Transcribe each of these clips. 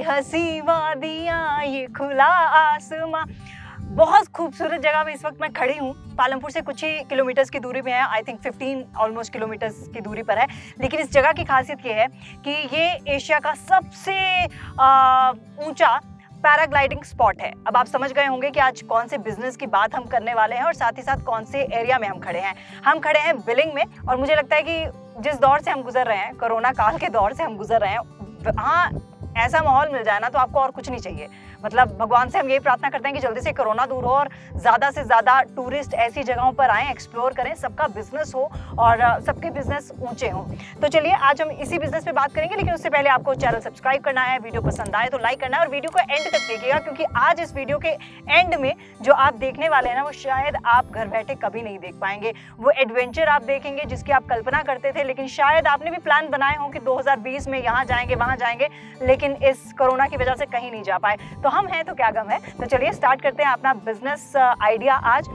हंसी वादियाँ ये खुला आसमां। बहुत खूबसूरत जगह में इस वक्त मैं खड़ी हूँ। पालमपुर से कुछ ही किलोमीटर्स की दूरी पे है, आई थिंक 15 ऑलमोस्ट किलोमीटर्स की दूरी पर है। लेकिन इस जगह की खासियत ये है कि ये एशिया का सबसे ऊंचा पैराग्लाइडिंग स्पॉट है। अब आप समझ गए होंगे कि आज कौन से बिजनेस की बात हम करने वाले हैं और साथ ही साथ कौन से एरिया में हम खड़े हैं। हम खड़े हैं बिलिंग में और मुझे लगता है कि जिस दौर से हम गुजर रहे हैं, कोरोना काल के दौर से हम गुजर रहे हैं, हाँ ऐसा माहौल मिल जाए ना तो आपको और कुछ नहीं चाहिए। मतलब भगवान से हम यही प्रार्थना करते हैं कि जल्दी से कोरोना दूर हो और ज़्यादा से ज़्यादा टूरिस्ट ऐसी जगहों पर आएँ, एक्सप्लोर करें, सबका बिजनेस हो और सबके बिजनेस ऊंचे हों। तो चलिए आज हम इसी बिजनेस पे बात करेंगे, लेकिन उससे पहले आपको चैनल सब्सक्राइब करना है, वीडियो पसंद आए तो लाइक करना है और वीडियो को एंड तक देखिएगा, क्योंकि आज इस वीडियो के एंड में जो आप देखने वाले हैं ना वो शायद आप घर बैठे कभी नहीं देख पाएंगे। वो एडवेंचर आप देखेंगे जिसकी आप कल्पना करते थे, लेकिन शायद आपने भी प्लान बनाए हों कि 2020 में यहाँ जाएंगे वहाँ जाएंगे, लेकिन इस कोरोना की वजह से कहीं नहीं जा पाए। तो हम हैं तो क्या गम है। तो चलिए स्टार्ट करते हैं अपना बिजनेस आइडिया आज।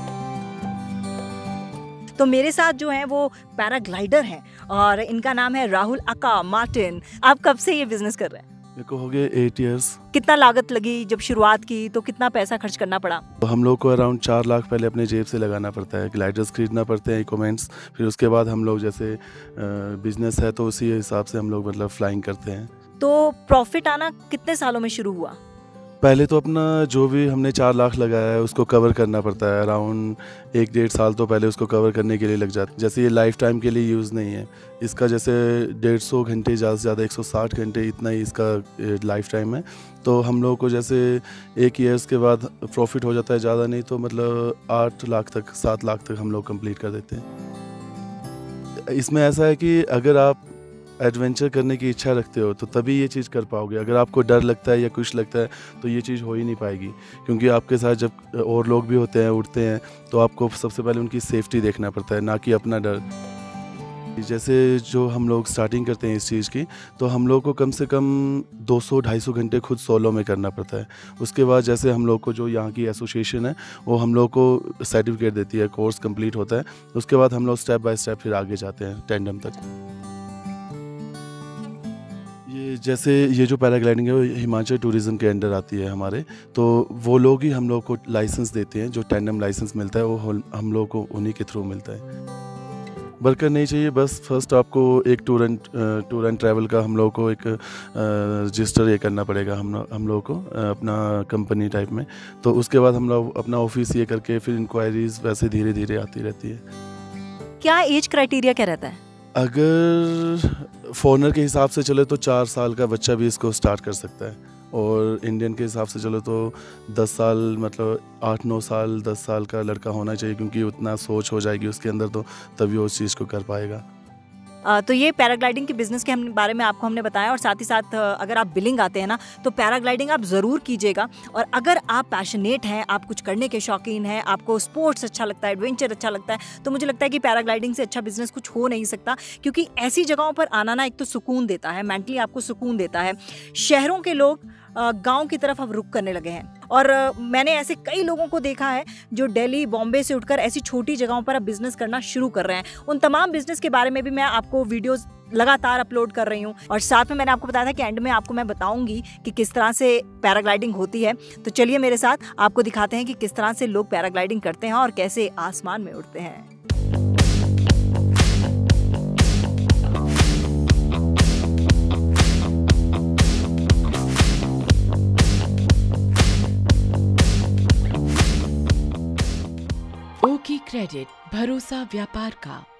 तो मेरे साथ जो है वो पैराग्लाइडर हैं और इनका नाम है राहुल अका मार्टिन। आप कब से ये बिजनेस कर रहे हैं? मेरे को हो गए 8 इयर्स। कितना लागत लगी जब शुरुआत की, तो कितना पैसा खर्च करना पड़ा? तो हम लोग को अराउंड 4 लाख पहले अपने जेब से लगाना पड़ता है। ग्लाइडर्स खरीदना पड़ते हैं, इक्विपमेंट्स, फिर उसके बाद हम लोग जैसे बिजनेस है तो उसी हिसाब से हम लोग मतलब फ्लाइंग करते हैं। तो प्रॉफिट आना कितने सालों में शुरू हुआ? पहले तो अपना जो भी हमने 4 लाख लगाया है उसको कवर करना पड़ता है। अराउंड 1-1.5 साल तो पहले उसको कवर करने के लिए लग जाता है। जैसे ये लाइफ टाइम के लिए यूज़ नहीं है, इसका जैसे 150 घंटे ज़्यादा से ज़्यादा 160 घंटे इतना ही इसका लाइफ टाइम है। तो हम लोग को जैसे 1 ईयर्स के बाद प्रॉफिट हो जाता है, ज़्यादा नहीं तो मतलब 8 लाख तक 7 लाख तक हम लोग कंप्लीट कर देते हैं। इसमें ऐसा है कि अगर आप एडवेंचर करने की इच्छा रखते हो तो तभी ये चीज़ कर पाओगे। अगर आपको डर लगता है या कुछ लगता है तो ये चीज़ हो ही नहीं पाएगी, क्योंकि आपके साथ जब और लोग भी होते हैं, उड़ते हैं, तो आपको सबसे पहले उनकी सेफ्टी देखना पड़ता है, ना कि अपना डर। जैसे जो हम लोग स्टार्टिंग करते हैं इस चीज़ की, तो हम लोग को कम से कम 200-250 घंटे खुद सोलो में करना पड़ता है। उसके बाद जैसे हम लोग को जो यहाँ की एसोसिएशन है वो हम लोग को सर्टिफिकेट देती है, कोर्स कंप्लीट होता है। उसके बाद हम लोग स्टेप बाय स्टेप फिर आगे जाते हैं टेंडम तक। जैसे ये जो पैराग्लाइडिंग है वो हिमाचल टूरिज़्म के अंडर आती है हमारे, तो वो लोग ही हम लोग को लाइसेंस देते हैं। जो टैंडम लाइसेंस मिलता है वो हम लोग को उन्हीं के थ्रू मिलता है। वर्कर नहीं चाहिए, बस फर्स्ट आपको एक टूर एंड ट्रैवल का हम लोग को एक रजिस्टर ये करना पड़ेगा हम लोग को अपना कंपनी टाइप में। तो उसके बाद हम लोग अपना ऑफिस ये करके फिर इंक्वायरीज वैसे धीरे धीरे आती रहती है। क्या एज क्राइटेरिया क्या रहता है? अगर फॉरेनर के हिसाब से चले तो 4 साल का बच्चा भी इसको स्टार्ट कर सकता है, और इंडियन के हिसाब से चलो तो 10 साल, मतलब 8-9 साल 10 साल का लड़का होना चाहिए, क्योंकि उतना सोच हो जाएगी उसके अंदर तो तभी वो उस चीज़ को कर पाएगा। तो ये पैराग्लाइडिंग के बिज़नेस के बारे में आपको हमने बताया, और साथ ही साथ अगर आप बिलिंग आते हैं ना तो पैराग्लाइडिंग आप ज़रूर कीजिएगा। और अगर आप पैशनेट हैं, आप कुछ करने के शौकीन हैं, आपको स्पोर्ट्स अच्छा लगता है, एडवेंचर अच्छा लगता है, तो मुझे लगता है कि पैराग्लाइडिंग से अच्छा बिज़नेस कुछ हो नहीं सकता। क्योंकि ऐसी जगहों पर आना ना एक तो सुकून देता है, मेंटली आपको सुकून देता है। शहरों के लोग गांव की तरफ अब रुख करने लगे हैं, और मैंने ऐसे कई लोगों को देखा है जो दिल्ली, बॉम्बे से उठकर ऐसी छोटी जगहों पर अब बिजनेस करना शुरू कर रहे हैं। उन तमाम बिजनेस के बारे में भी मैं आपको वीडियोस लगातार अपलोड कर रही हूँ, और साथ में मैंने आपको बताया था कि एंड में आपको मैं बताऊंगी कि किस तरह से पैराग्लाइडिंग होती है। तो चलिए मेरे साथ आपको दिखाते हैं कि किस तरह से लोग पैराग्लाइडिंग करते हैं और कैसे आसमान में उड़ते हैं। ओकी क्रेडिट, भरोसा व्यापार का।